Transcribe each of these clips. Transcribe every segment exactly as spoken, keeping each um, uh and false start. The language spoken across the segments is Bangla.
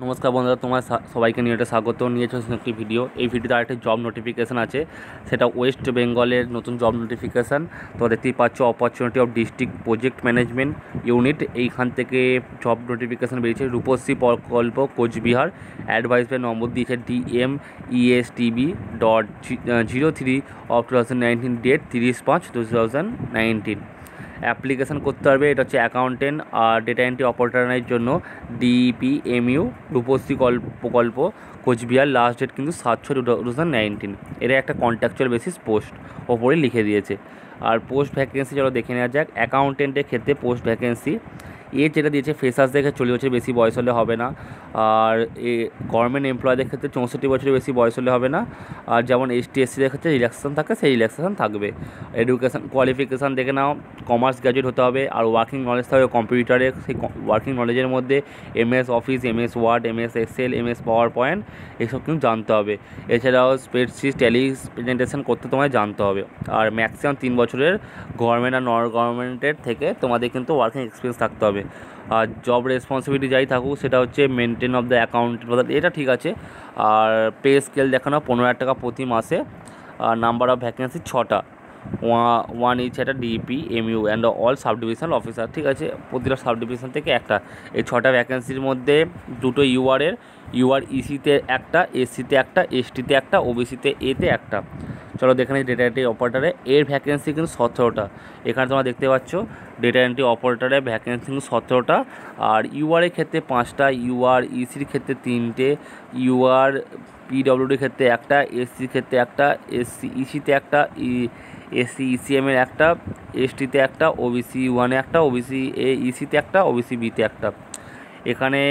নমস্কার বন্ধুরা, তোমার সবাইকে নিয়ে একটা স্বাগত নিয়ে চলেছেন একটি ভিডিও। এই ভিডিওতে আরেকটি জব নোটিফিকেশান আছে, সেটা ওয়েস্ট বেঙ্গলের নতুন জব নোটিফিকেশান। তো দেখতেই পাচ্ছ, opportunity of district project management unit, এইখান থেকে জব নোটিফিকেশান বেরিয়েছে। রূপশ্রী প্রকল্প কোচবিহার, অ্যাডভাইসের নম্বর দিয়েছে D M E S T B dot zero three of two thousand nineteen, date তিরিশ পাঁচ টু থাউজেন্ড নাইনটিন। অ্যাপ্লিকেশান করতে পারবে, এটা হচ্ছে অ্যাকাউন্টেন্ট আর ডেটা এন্ট্রি অপারেটরের জন্য। ডিপিএমইউ রূপশ্রী প্রকল্প কোচবিহার, লাস্ট ডেট কিন্তু সাত ছয় টু থাউজেন্ড নাইনটিন। এরা একটা কন্ট্রাকচুয়াল বেসিস পোস্ট ওপরে লিখে দিয়েছে। আর পোস্ট ভ্যাকেন্সি চলো দেখে নেওয়া যাক। অ্যাকাউন্টেন্টের ক্ষেত্রে পোস্ট ভ্যাকেন্সি এজ যেটা দিয়েছে ফ্রেশার্স দেখে চলে হচ্ছে, বেশি বয়স হলে হবে না। আর এ গভর্নমেন্ট এমপ্লয়ীদের ক্ষেত্রে চৌষট্টি বছরের বেশি বয়স হলে হবে না। আর যেমন এসটি এসসিদের ক্ষেত্রে রিল্যাক্সেশন থাকে, সেই রিল্যাক্সেশন থাকবে। এডুকেশান কোয়ালিফিকেশান দেখে নাও, কমার্স গ্র্যাজুয়েট হতে হবে। আর ওয়ার্কিং নলেজ থাকবে কম্পিউটারের, সেই ওয়ার্কিং নলেজের মধ্যে MS office, MS word, MS excel, MS power point এসব কিন্তু জানতে হবে। এছাড়াও স্প্রেডশিট, ট্যালি প্রেজেন্টেশন করতে তোমায় জানতে হবে। আর ম্যাক্সিমাম তিন বছরের গভর্নমেন্ট আর নন গভর্নমেন্টের থেকে তোমাদের কিন্তু ওয়ার্কিং এক্সপিরিয়েন্স থাকতে হবে। আর জব রেসপন্সিবিলিটি যাই থাকুক, সেটা হচ্ছে মেনটেন অফ দ্য অ্যাকাউন্ট, এটা ঠিক আছে। আর পে স্কেল দেখানো পনেরো হাজার টাকা প্রতি মাসে। আর নাম্বার অফ ভ্যাকেন্সি ছটা, ওয়ান ইচ একটা DP MU and all sub divisional officer, ঠিক আছে। প্রতিটা সাব ডিভিশন থেকে একটা। এই ছটা ভ্যাকেন্সির মধ্যে দুটো ইউআরের, ইউআর ইসিতে একটা, এসসিতে একটা, এসটিতে একটা, ওবিসিতে এতে একটা। চলো দেখে নিই ডেটা এন্ট্রি অপারেটারে এর ভ্যাকেন্সি কিন্তু সতেরোটা। এখানে তোমরা দেখতে পাচ্ছ ডেটা এন্ট্রি অপারেটারের ভ্যাকেন্সি কিন্তু সতেরোটা। আর ইউআরের ক্ষেত্রে পাঁচটা, ইউআর ইসির ক্ষেত্রে তিনটে, ইউআর পিডব্লিউডির ক্ষেত্রে একটা, এসসির ক্ষেত্রে একটা, এসসি ইসিতে একটা, ই এসসি ইসিএমের একটা, এসটিতে একটা, ওবিসি ওয়ানে একটা, ওবিসি এ ইসিতে একটা, ওবিসি বিতে একটা। এখানে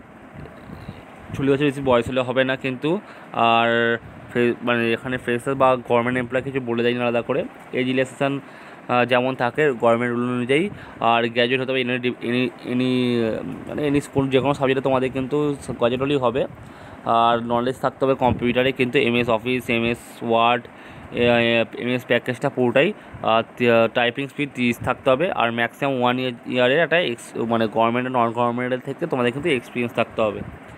চল্লিশ বছর বেশি বয়স হলে হবে না কিন্তু। আর মানে এখানে ফ্রেশার বা গভর্নমেন্ট এমপ্লয় কিছু বলে দেয়নি আলাদা করে। এজ রিল্যাক্সেশন যেমন থাকে গভর্নমেন্ট রুল অনুযায়ী। আর গ্র্যাজুয়েট হতে হবে এনি এনি এনি মানে এনি স্কুল, যে কোনো সাবজেক্টে তোমাদের কিন্তু গ্র্যাজুয়েট হলেই হবে। আর নলেজ থাকতে হবে কম্পিউটারে কিন্তু, MS office, MS word, MS প্যাকেজটা পুরোটাই। টাইপিং স্পিড তিরিশ থাকতে হবে। আর ম্যাক্সিমাম ওয়ান ইয়ার ইয়ারের একটা এক্স মানে গভর্নমেন্ট নন গভর্নমেন্টের থেকে তোমাদের কিন্তু এক্সপিরিয়েন্স থাকতে হবে।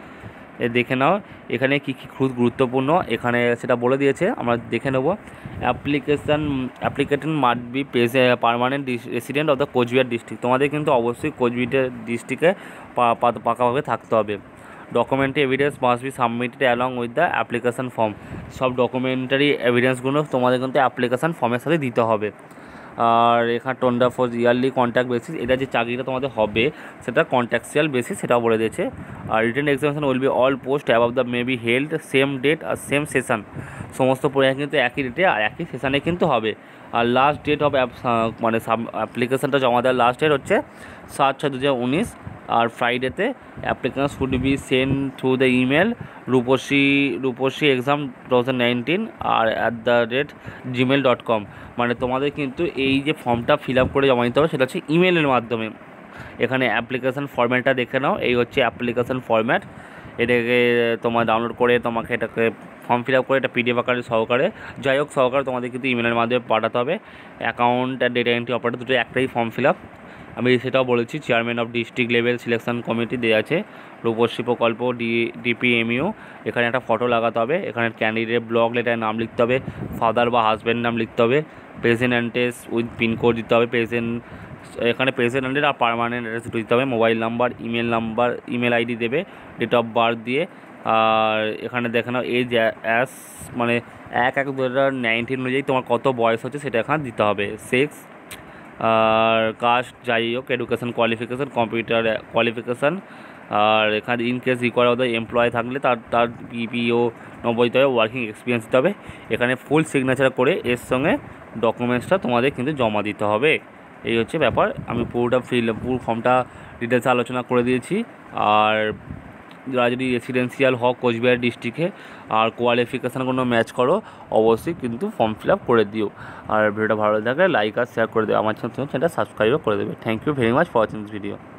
এ দেখে নাও এখানে কী কী খুব গুরুত্বপূর্ণ এখানে সেটা বলে দিয়েছে, আমরা দেখে নেব। Application application must be permanent resident of the Coochbehar district, তোমাদের কিন্তু অবশ্যই কোচবিহার ডিস্ট্রিক্টে পাকাভাবে থাকতে হবে। Documentary evidence must be submitted along with the application form, সব ডকুমেন্টারি এভিডেন্সগুলো তোমাদের কিন্তু অ্যাপ্লিকেশান ফর্মের সাথে দিতে হবে। আর এখানে tenure for yearly contract basis, এটা যে চাকরিটা তোমাদের হবে সেটা কন্ট্যাকচুয়াল বেসিস, সেটাও বলে দিয়েছে। আর written examination will be all post above the may be held same date আর সেম সেশন, সমস্ত পরীক্ষা কিন্তু একই ডেটে আর একই সেশানে কিন্তু হবে। আর লাস্ট ডেট অফ মানে সাব অ্যাপ্লিকেশানটা জমা দেওয়ার লাস্ট ডেট হচ্ছে সাত ছয় দু হাজার উনিশ। আর ফ্রাইডেতে application should be send through the email Rupashree Rupashree exam two thousand nineteen আর at the rate Gmail dot com. মানে তোমাদের কিন্তু এই যে ফর্মটা ফিল আপ করে জমা দিতে হবে সেটা হচ্ছে ইমেলের মাধ্যমে। এখানে অ্যাপ্লিকেশান ফরম্যাটটা দেখে নাও, এই হচ্ছে অ্যাপ্লিকেশান ফরম্যাট। এটাকে তোমার ডাউনলোড করে তোমাকে এটাকে ফর্ম ফিল আপ করে এটা পিডিএফ আকারে সহকারে, যাই হোক সহকারে তোমাদের কিন্তু ইমেলের মাধ্যমে পাঠাতে হবে। অ্যাকাউন্ট আর ডেটা এন্ট্রি অপারেটর দুটো একটাই ফর্ম ফিল আপ, আমি সেটাও বলেছি। Chairman of district level selection committee দেওয়া আছে। রূপশ্রী প্রকল্প ডি ডিপিএমইউ, এখানে একটা ফটো লাগাতে হবে। এখানে ক্যান্ডিডেট ব্লক লেটারে নাম লিখতে হবে, ফাদার বা হাজব্যান্ড নাম লিখতে হবে, প্রেজেন্ট অ্যাড্রেস উইথ পিনকোড দিতে হবে, প্রেজেন্ট এখানে প্রেজেন্ট অ্যাড্রেস আর পারমানেন্ট অ্যাড্রেস দুটো দিতে হবে, mobile number, email number, email ID দেবে, ডেট অফ বার্থ দিয়ে। আর এখানে দেখে নাও এজ অ্যাস মানে এক এক দু হাজার নাইনটিন অনুযায়ী তোমার কত বয়স হচ্ছে সেটা এখানে দিতে হবে। সেক্স আর কাস্ট যাই হোক, এডুকেশান কোয়ালিফিকেশান, কম্পিউটার কোয়ালিফিকেশান। আর এখানে in case require of the employ থাকলে তার তার পিপিও নম্বর দিতে হবে, ওয়ার্কিং এক্সপিরিয়েন্স দিতে হবে। এখানে ফুল সিগনেচার করে এর সঙ্গে ডকুমেন্টসটা তোমাদের কিন্তু জমা দিতে হবে। এই হচ্ছে ব্যাপার, আমি পুরোটা ফিল পুরো ফর্মটা ডিটেলসে আলোচনা করে দিয়েছি। আর যারা যদি রেসিডেন্সিয়াল হক কোচবিহার ডিস্ট্রিক্টে আর কোয়ালিফিকেশান কোনো ম্যাচ করো অবশ্যই কিন্তু ফর্ম ফিল আপ করে দিও। আর ভিডিওটা ভালো লাগে লাইক আর শেয়ার করে দেবে, আমার চ্যানেলটা সাবস্ক্রাইবও করে দেবে। Thank you very much for watching this video.